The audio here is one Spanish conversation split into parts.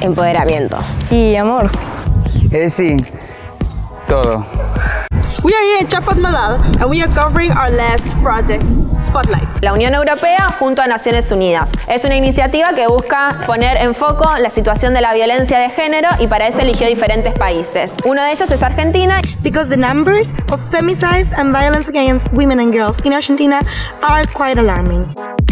Empoderamiento. Y amor. Sí, todo. We are here in Chapadmalal and we are covering our last project, Spotlight. La Unión Europea junto a Naciones Unidas. Es una iniciativa que busca poner en foco la situación de la violencia de género y para eso eligió diferentes países. Uno de ellos es Argentina. Because the numbers of femicides and violence against women and girls in Argentina are quite alarming.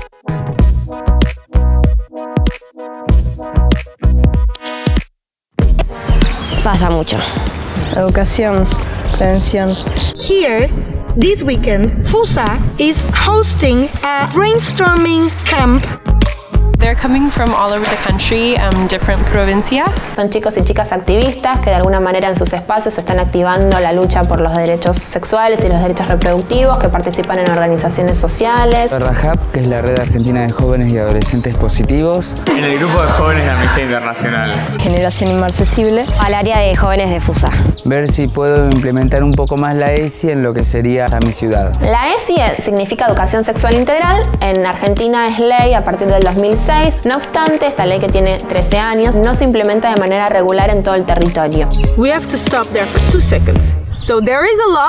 Pasa mucho. Educación, prevención. Here, this weekend, FUSA is hosting a brainstorming camp. They're coming from all over the country, different provincias. Son chicos y chicas activistas que de alguna manera en sus espacios están activando la lucha por los derechos sexuales y los derechos reproductivos, que participan en organizaciones sociales. RAJAP, que es la Red Argentina de Jóvenes y Adolescentes Positivos. En el grupo de jóvenes de Amnistía Internacional. Generación Inmarcesible. Al área de jóvenes de FUSA. Ver si puedo implementar un poco más la ESI en lo que sería a mi ciudad. La ESI significa Educación Sexual Integral. En Argentina es ley a partir del 2006. No obstante, esta ley que tiene 13 años no se implementa de manera regular en todo el territorio. We have to stop there for 2 seconds. So there is a law,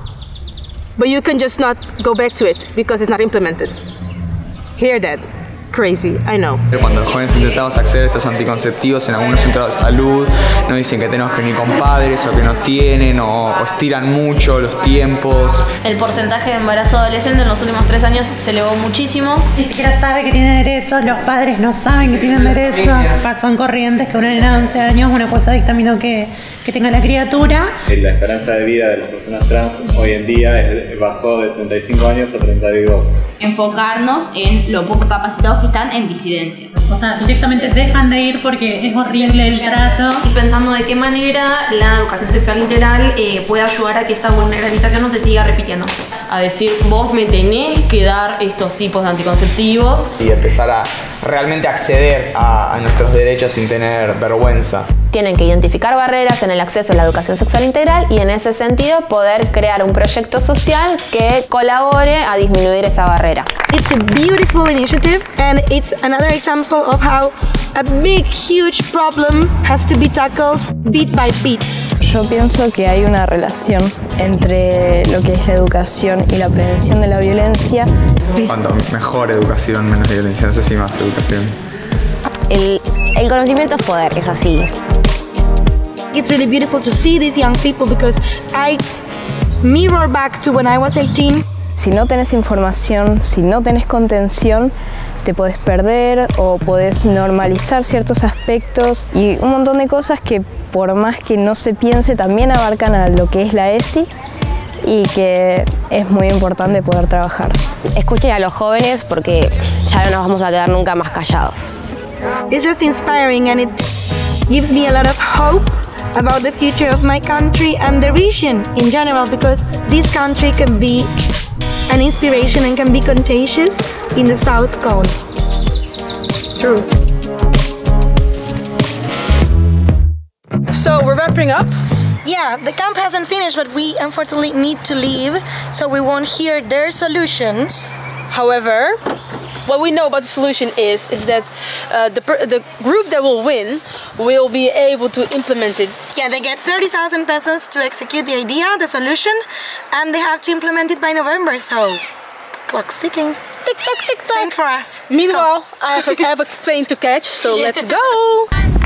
but you can just not go back to it because it's not implemented. Hear that? Crazy, I know. Cuando los jóvenes intentamos acceder a estos anticonceptivos en algunos centros de salud, nos dicen que tenemos que venir con padres o que no tienen o estiran mucho los tiempos. El porcentaje de embarazo adolescente en los últimos 3 años se elevó muchísimo. Ni siquiera sabe que tiene derechos, los padres no saben que tienen derechos. Pasan corrientes que una nena de 11 años, una cosa dictaminó que tenga la criatura. La esperanza de vida de las personas trans hoy en día bajó de 35 años a 32. Enfocarnos en lo poco capacitados que están en disidencias. O sea, directamente dejan de ir porque es horrible el trato. Y pensando de qué manera la educación sexual integral puede ayudar a que esta vulnerabilización no se siga repitiendo. A decir, vos me tenés que dar estos tipos de anticonceptivos. Y empezar a realmente acceder a nuestros derechos sin tener vergüenza. Tienen que identificar barreras en el acceso a la educación sexual integral y en ese sentido poder crear un proyecto social que colabore a disminuir esa barrera. It's a beautiful initiative and it's another example of how a big, huge problem has to be tackled bit by bit. Yo pienso que hay una relación entre lo que es la educación y la prevención de la violencia. Cuanto mejor educación, menos violencia. No sé si más educación. El conocimiento es poder, es así. It's really beautiful to see these young people because I mirror back to when I was 18. Si no tenés información, si no tenés contención, te podés perder o podés normalizar ciertos aspectos y un montón de cosas que por más que no se piense también abarcan a lo que es la ESI y que es muy importante poder trabajar. Escuchen a los jóvenes porque ya no nos vamos a quedar nunca más callados. It's just inspiring and it gives me a lot of hope about the future of my country and the region in general because this country can be an inspiration and can be contagious in the South Cone. True. So we're wrapping up. Yeah, the camp hasn't finished, but we unfortunately need to leave, so we won't hear their solutions. However, what we know about the solution is that the group that will win will be able to implement it. Yeah, they get 30,000 pesos to execute the idea, the solution, and they have to implement it by November, so clock's ticking. Tick tock, tick tock. Same for us. Meanwhile, I have a plane to catch, so let's go!